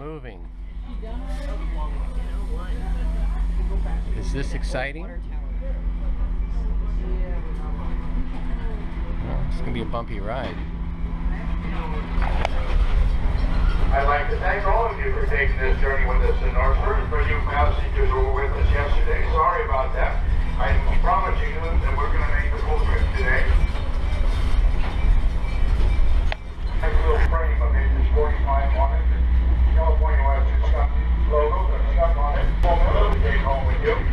moving. Is this exciting? Oh, it's gonna be a bumpy ride. I'd like to thank all of you for taking this journey with us in Northford. For you passengers who were with us yesterday, sorry about that. I promise you that we're going to make the full trip today. Nice little frame of ages 45 on it. The California Western Skunk logo, the Skunk on it. We'll take home with you.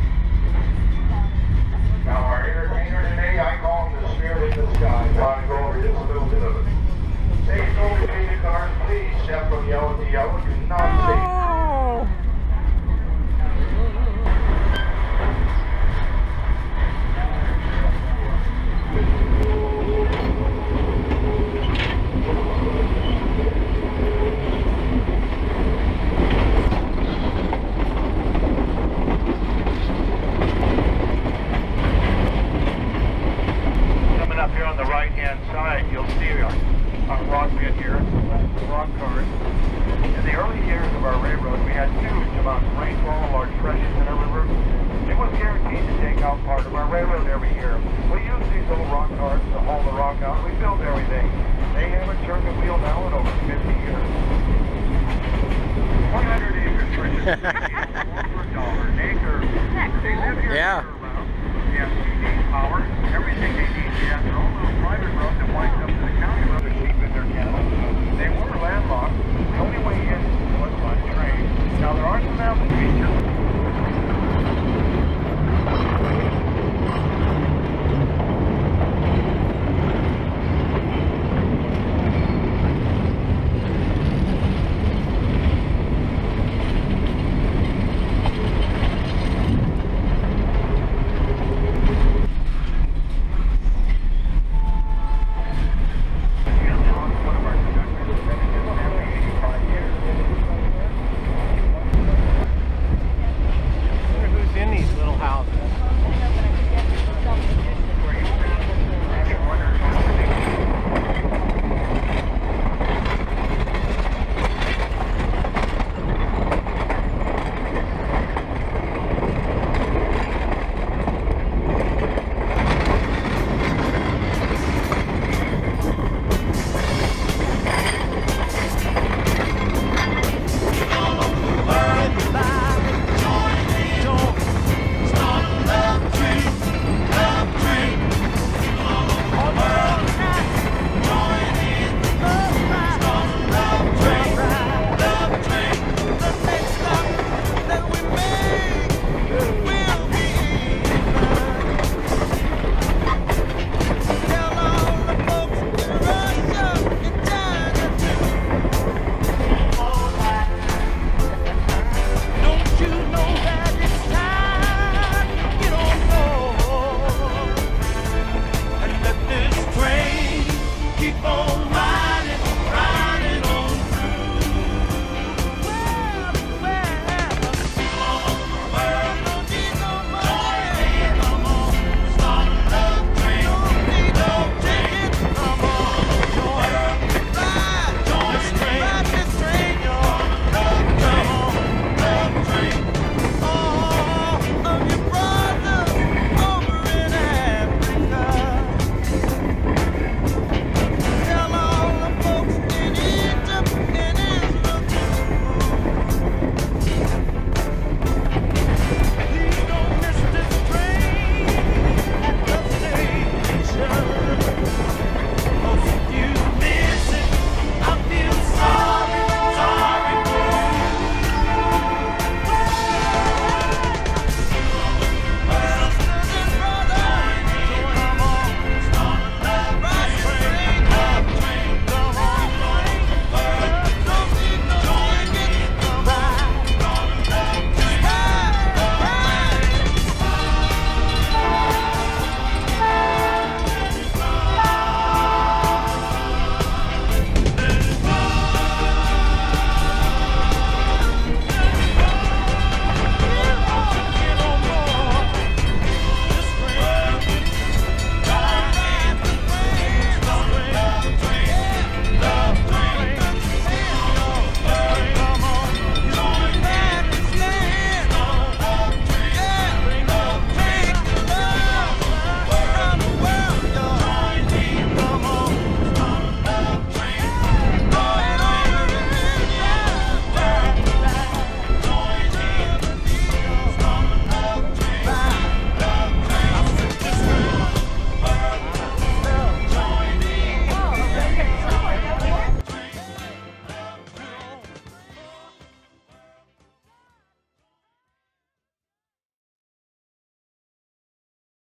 Now our entertainer today, I call him the spirit in the sky. I want to go over just a little bit of it. Say no repeated cars, please. Step from yellow to yellow. Do not say. Coming up here on the right-hand side, you'll see our rock bit here, the rock cars. In the early years of our railroad, we had huge amounts of rainfall, large pressures in our river. It was guaranteed to take out part of our railroad every year. We used these little rock cars to haul the rock out. We built everything. They haven't turned the wheel now in over 50 years. 100 acres for just $1 an acre. They live here year round. Yeah.